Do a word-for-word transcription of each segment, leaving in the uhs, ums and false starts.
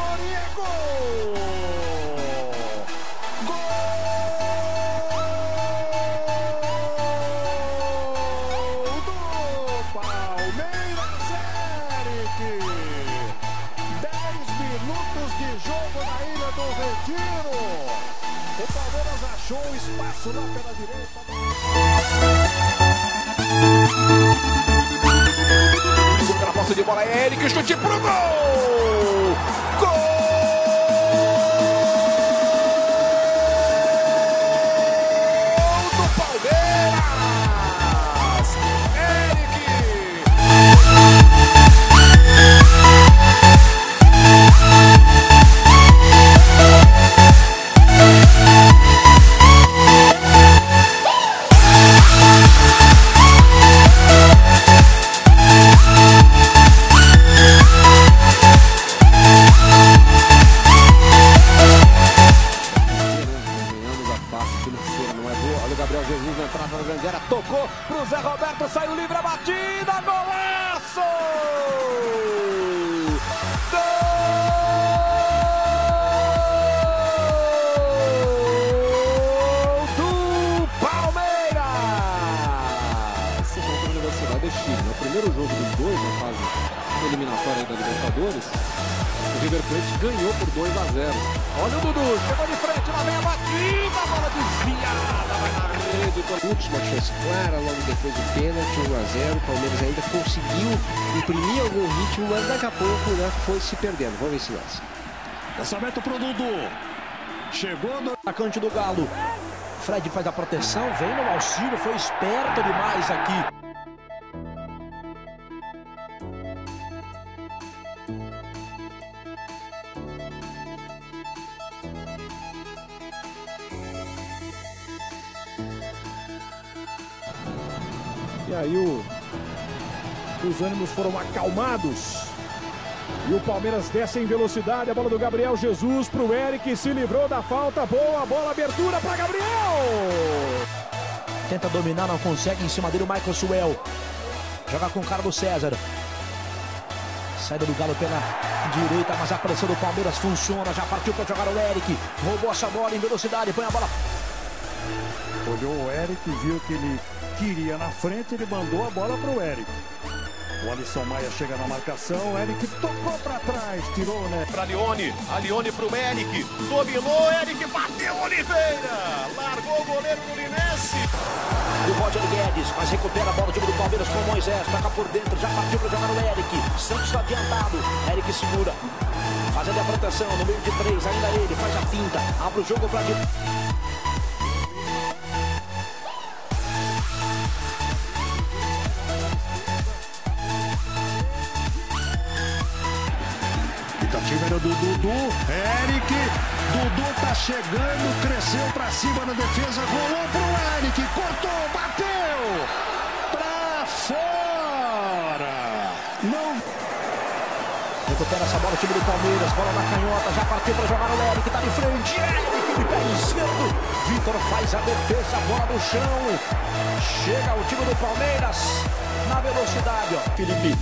e é gol! Gol do Palmeiras, Eric! dez minutos de jogo na Ilha do Retiro. O Palmeiras achou espaço lá pela direita. Na posse de bola é Eric, chute pro gol! Gol do Palmeiras! Eric! Olha o Gabriel Jesus na entrada da grande área, tocou pro Zé Roberto, saiu livre a batida, golaço! Gol do Palmeiras! Esse contra a Universidade de Chile. No primeiro jogo dos dois, na fase eliminatória da Libertadores, o River Plate ganhou por dois a zero. Olha o Dudu, chegou de frente, lá vem a batida, a bola desviada, vai na rede. Última chance clara, logo depois do pênalti, um a zero. O Palmeiras ainda conseguiu imprimir algum ritmo, mas daqui a pouco, né, foi se perdendo. Vamos ver esse lance. Lançamento pro Dudu. Chegou no atacante do Galo. Fred faz a proteção, vem no auxílio, foi esperto demais aqui. E aí o... os ânimos foram acalmados. E o Palmeiras desce em velocidade. A bola do Gabriel Jesus pro Eric. Se livrou da falta. Boa bola, abertura para Gabriel. Tenta dominar, não consegue. Em cima dele o Michael Suel. Joga com o Carlos César. Saída do Galo pela direita, mas a pressão do Palmeiras funciona. Já partiu para jogar o Eric. Roubou essa bola em velocidade. Põe a bola. Olhou o Eric, viu que ele queria na frente, ele mandou a bola para o Eric. O Alisson Maia chega na marcação, o Eric tocou para trás, tirou, né? Para Lione, a Lione pro Eric, dominou, Eric bateu, Oliveira, largou o goleiro do Linense. E o Roger Guedes, mas recupera a bola do time do Palmeiras com o Moisés, toca por dentro, já partiu para jogar o Eric. Santos está adiantado, Eric segura, fazendo a proteção, no meio de três, ainda ele, faz a finta, abre o jogo para direita. Tentativa do Dudu, Eric, Dudu tá chegando, cresceu pra cima na defesa, rolou pro Eric, cortou, bateu, pra fora, não. Recupera essa bola o time do Palmeiras, bola na canhota, já partiu para jogar o Eric, tá de frente, Eric de pé esquerdo, Vitor faz a defesa, bola no chão, chega o time do Palmeiras na velocidade, ó, Felipe.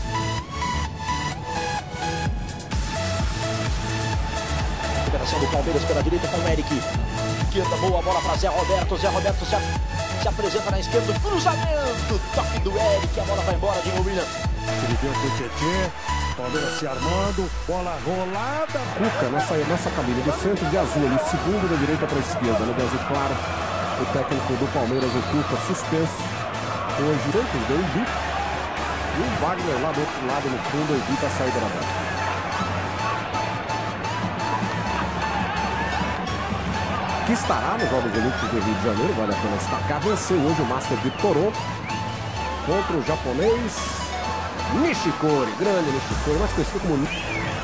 Recuperação do Palmeiras pela direita com o Eric. Esquerda, boa bola para Zé Roberto. Zé Roberto se, se apresenta na esquerda. Cruzamento, toque do Eric. A bola vai embora de William. Ele deu pro Tietê. Palmeiras se armando. Bola rolada. Cuca nessa, nessa cabine do centro de azul, ali, segundo da direita para a esquerda, no azul claro. O técnico do Palmeiras, o Cuca, suspenso. Hoje, tantos deu um bico. E o Wagner lá do outro lado, no fundo, evita a saída da bola. Que estará nos Jogos Olímpicos do Rio de Janeiro, vale a pena destacar, venceu hoje o Master de Toronto contra o japonês Nishikori, grande Nishikori, mais conhecido como Nishikori.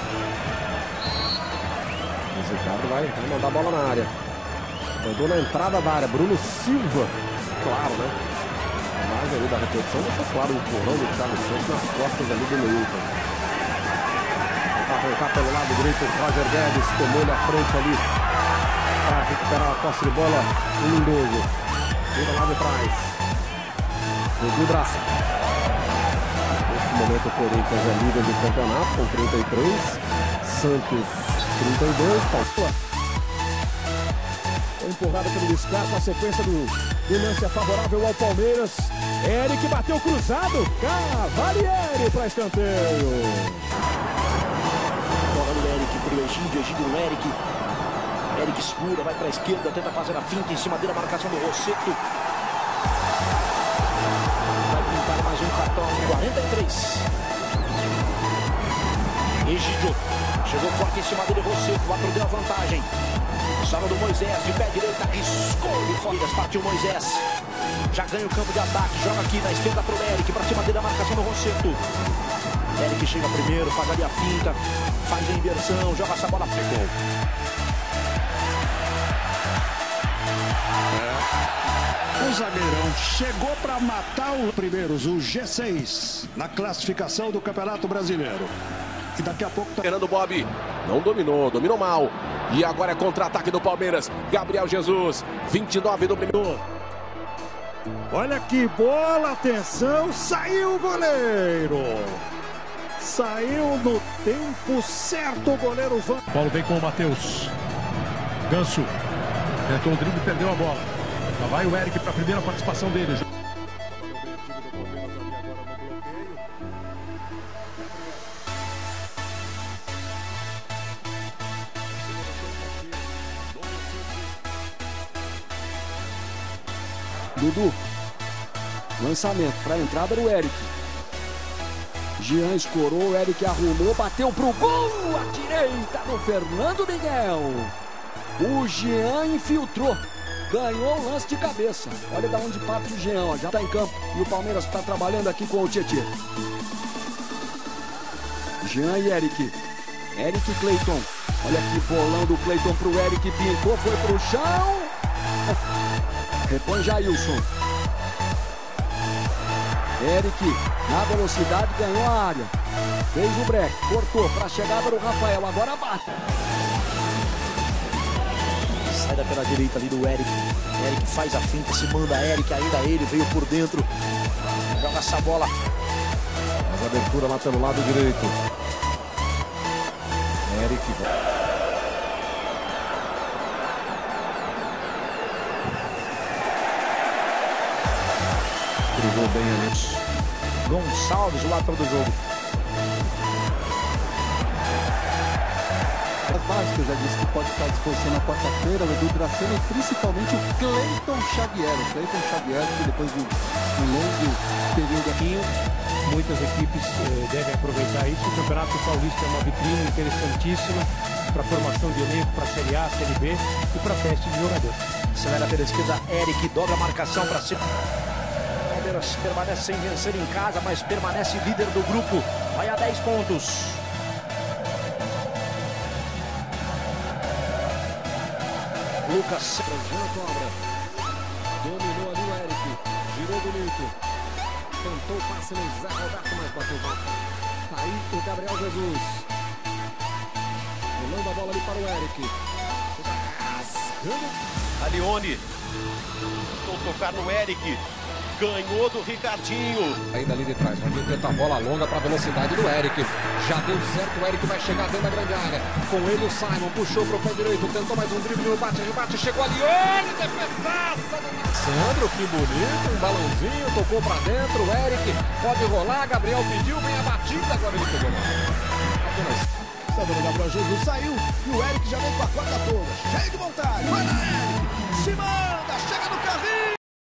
O Ricardo vai, vai mandar a bola na área. Mandou na entrada da área, Bruno Silva, claro, né? A imagem ali da repetição deixou claro o empurrão do Thiago Santos nas costas ali do Neilton. Vai arrancar pelo lado direito o Roger Guedes, tomou-lhe a frente ali para recuperar a posse de bola, o Lindoso. Vira lá de trás. Dudu Braça. Neste momento o Corinthians é líder do campeonato com trinta e três. Santos trinta e dois, Paulo. Foi empurrado pelo Scarpa, a sequência do, do lance é favorável ao Palmeiras. Eric bateu cruzado, Cavalieri para escanteio. Bola do Eric pro Egídio, Egídio no Eric. Eric segura, vai para a esquerda, tenta fazer a finta em cima dele, a marcação do Rosseto. Vai pintar mais um cartão, quarenta e três. Egídio, chegou forte em cima dele, Rosseto, atendeu a vantagem. Sala do Moisés, de pé direita, arriscou de fora, partiu Moisés. Já ganha o campo de ataque, joga aqui na esquerda pro Eric, pra cima dele a marcação do Rosseto. Eric chega primeiro, faz ali a finta, faz a inversão, joga essa bola pro gol. O zagueirão chegou para matar os primeiros, o G seis, na classificação do Campeonato Brasileiro. E daqui a pouco... Tá... Fernando Bob não dominou, dominou mal. E agora é contra-ataque do Palmeiras. Gabriel Jesus, vinte e nove do primeiro. Olha que bola, atenção, saiu o goleiro. Saiu no tempo certo o goleiro Van. Paulo vem com o Matheus. Ganso. Tentou o drible e perdeu a bola. Lá vai o Eric para a primeira participação dele. Dudu, lançamento para a entrada do Eric. Jean escorou, o Eric arrumou, bateu pro gol, à direita do Fernando Miguel. O Jean infiltrou, ganhou o lance de cabeça. Olha da onde parte o Jean, ó, já está em campo e o Palmeiras está trabalhando aqui com o Tietê. Jean e Eric. Eric e Cleiton. Olha aqui, bolão do Cleiton pro Eric, pintou, foi pro chão. Repõe Jailson. Eric, na velocidade, ganhou a área. Fez o break, cortou para a chegada do Rafael. Agora bate. Saída pela direita ali do Eric. Eric faz a finta, se manda Eric, ainda ele veio por dentro. Joga essa bola. Faz a abertura lá pelo lado direito. Eric. Brigou bem ali. Gonçalves, o lateral do jogo. As básicas, já disse que pode estar à disposição na quarta-feira, o Edu Dracena e principalmente o Cleiton Xavier. O Cleiton Xavier, que depois de um longo período aqui, muitas equipes eh, devem aproveitar isso. O Campeonato Paulista é uma vitrine interessantíssima para a formação de elenco, para a Série A, Série B e para teste de jogador. Acelera pela esquerda, Eric dobra a marcação para cima. Palmeiras permanece sem vencer em casa, mas permanece líder do grupo. Vai a dez pontos. Lucas. Jean cobra. Dominou ali o Eric. Girou bonito. Tentou o passe no Zé Roberto, mas bateu mal. Tá aí o Gabriel Jesus. Rolando a bola ali para o Eric. A Leone. Tentou tocar no Eric. Ganhou do Ricardinho. Ainda ali de trás, vai tentar a bola longa para a velocidade do Eric. Já deu certo, o Eric vai chegar dentro da grande área. Com ele o Simon, puxou para o pé direito, tentou mais um drible no bate, rebate, chegou ali. Olha, defesaça do Sandro, que bonito, um balãozinho, tocou para dentro, o Eric pode rolar, Gabriel pediu, vem a batida, agora ele pegou mal. Apenas. Sandro Gabriel Jesus saiu e o Eric já vem com a corda toda. Cheio de vontade, vai lá, Eric! Simão!